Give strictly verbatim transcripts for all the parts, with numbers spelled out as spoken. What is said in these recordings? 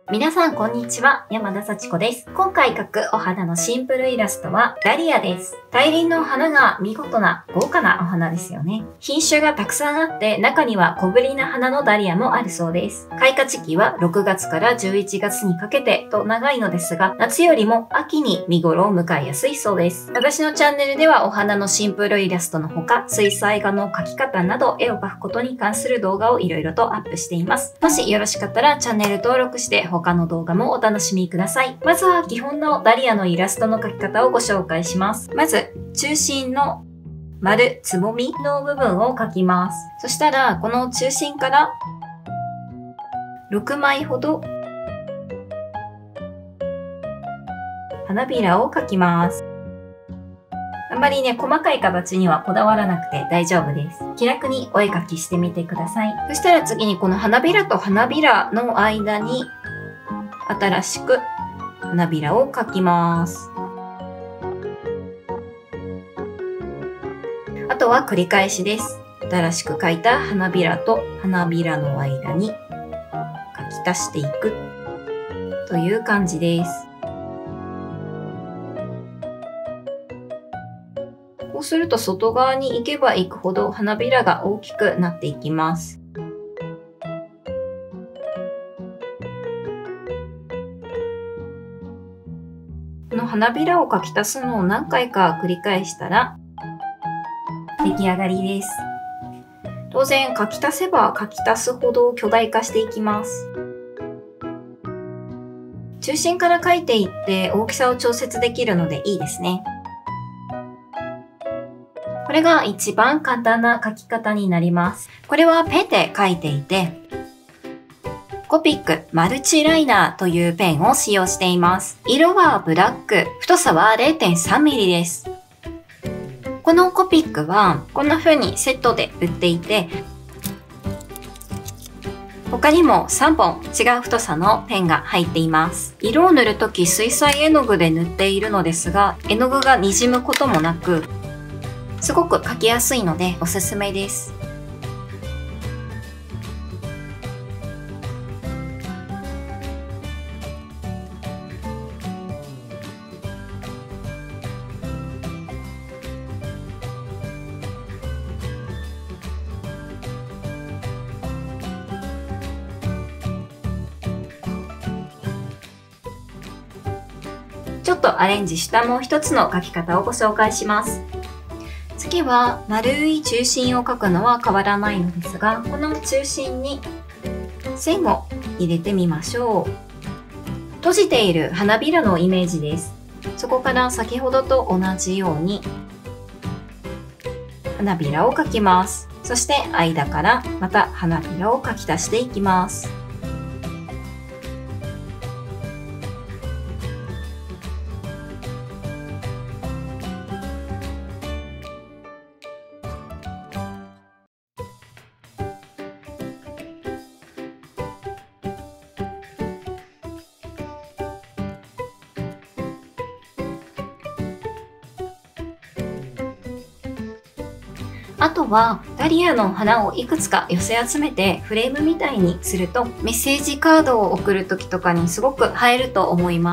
皆さんこんにちは、山田幸子です。今回描くお花のシンプルイラストはダリアです。大輪の花が見事な豪華なお花ですよね。品種がたくさんあって中には小ぶりな花のダリアもあるそうです。開花時期はろくがつからじゅういちがつにかけてと長いのですが、夏よりも秋に見頃を迎えやすいそうです。私のチャンネルではお花のシンプルイラストのほか、水彩画の描き方など絵を描くことに関する動画をいろいろとアップしています。もしよろしかったらチャンネル登録して他の動画もお楽しみください。まずは基本のダリアのイラストの描き方をご紹介します。まず、中心の丸、つぼみの部分を描きます。そしたら、この中心からろくまいほど花びらを描きます。あんまりね、細かい形にはこだわらなくて大丈夫です。気楽にお絵描きしてみてください。そしたら次にこの花びらと花びらの間に新しく花びらを描きます。あとは繰り返しです。新しく描いた花びらと花びらの間に描き足していくという感じです。こうすると外側に行けば行くほど花びらが大きくなっていきます。この花びらを描き足すのを何回か繰り返したら出来上がりです。当然描き足せば描き足すほど巨大化していきます。中心から描いていって大きさを調節できるのでいいですね。これが一番簡単な描き方になります。これはペンで描いていて、コピックマルチライナーというペンを使用しています。色はブラック、太さは れいてんさんミリ です。このコピックはこんな風にセットで売っていて、他にもさんぼん違う太さのペンが入っています。色を塗るとき水彩絵の具で塗っているのですが、絵の具がにじむこともなく、すごく描きやすいのでおすすめです。ちょっとアレンジしたもう一つの描き方をご紹介します。次は丸い中心を描くのは変わらないのですが、この中心に線を入れてみましょう。閉じている花びらのイメージです。そこから先ほどと同じように花びらを描きます。そして間からまた花びらを描き足していきます。あとはダリアの花をいくつか寄せ集めてフレームみたいにするとメッセージカードを送る時とかにすごく映えると思います。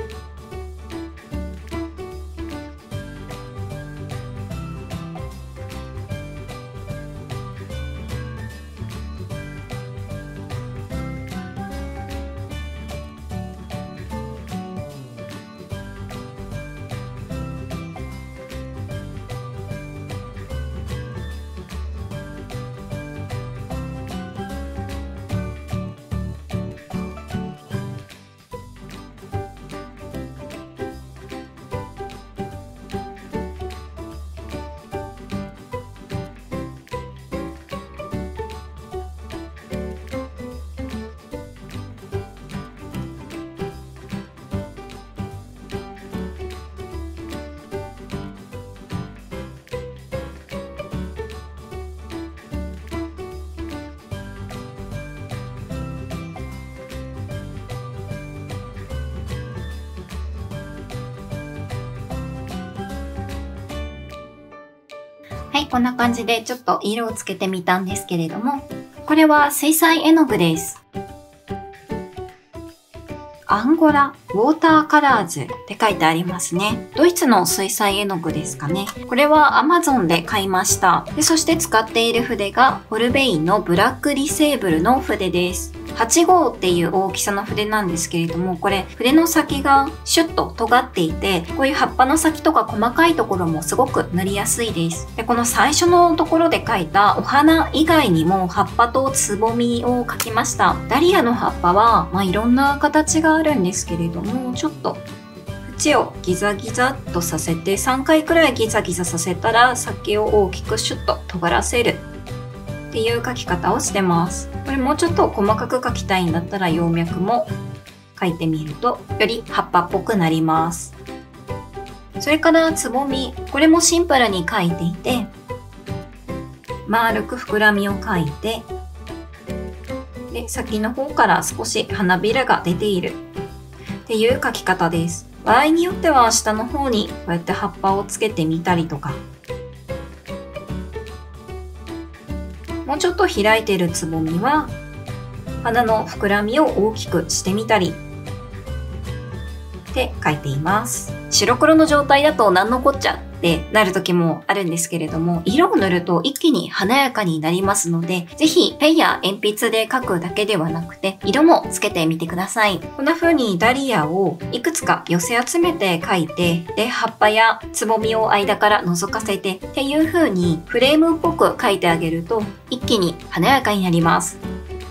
はい、こんな感じでちょっと色をつけてみたんですけれども、これは水彩絵の具です。 アンゴラウォーターカラーズって書いてありますね。ドイツの水彩絵の具ですかね。これは アマゾン で買いました。で、そして使っている筆がホルベインのブラックリセーブルの筆です。はち号っていう大きさの筆なんですけれども、これ筆の先がシュッと尖っていて、こういう葉っぱの先とか細かいところもすごく塗りやすいです。で、この最初のところで描いたお花以外にも葉っぱとつぼみを描きました。ダリアの葉っぱは、まあ、いろんな形があるんですけれども、ちょっと縁をギザギザっとさせてさんかいくらいギザギザさせたら先を大きくシュッと尖らせるっていう描き方をしてます。これもうちょっと細かく描きたいんだったら葉脈も描いてみるとより葉っぱっぽくなります。それからつぼみ、これもシンプルに描いていて、丸く膨らみを描いて、で先の方から少し花びらが出ているっていう描き方です。場合によっては下の方にこうやって葉っぱをつけてみたりとか、もうちょっと開いているつぼみは花の膨らみを大きくしてみたりって描いています。白黒の状態だと何のこっちゃってなる時もあるんですけれども、色を塗ると一気に華やかになりますので、ぜひペンや鉛筆で描くだけではなくて色もつけてみてください。こんな風にダリアをいくつか寄せ集めて描いて、で葉っぱやつぼみを間から覗かせてっていう風にフレームっぽく描いてあげると一気に華やかになります。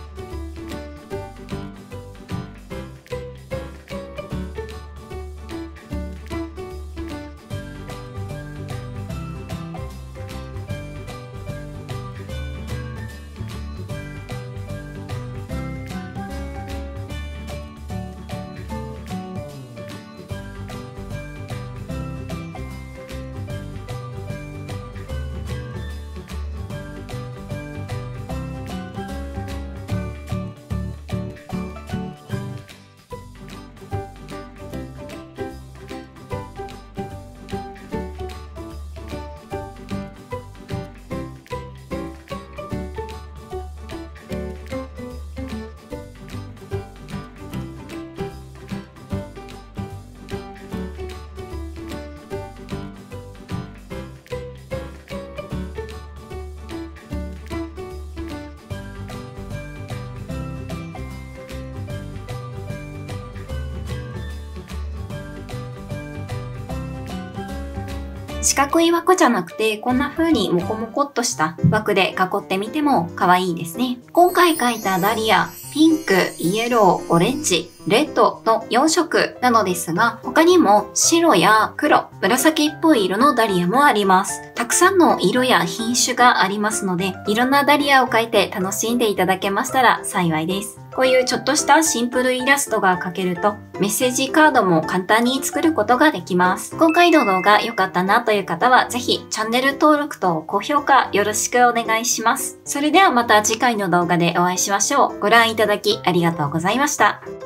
四角い枠じゃなくて、こんな風にモコモコっとした枠で囲ってみても可愛いですね。今回描いたダリア、ピンク、イエロー、オレンジ、レッドのよん色なのですが、他にも白や黒、紫っぽい色のダリアもあります。たくさんの色や品種がありますので、いろんなダリアを描いて楽しんでいただけましたら幸いです。こういうちょっとしたシンプルイラストが描けると、メッセージカードも簡単に作ることができます。今回の動画良かったなという方は、ぜひチャンネル登録と高評価よろしくお願いします。それではまた次回の動画でお会いしましょう。ご覧いただきありがとうございました。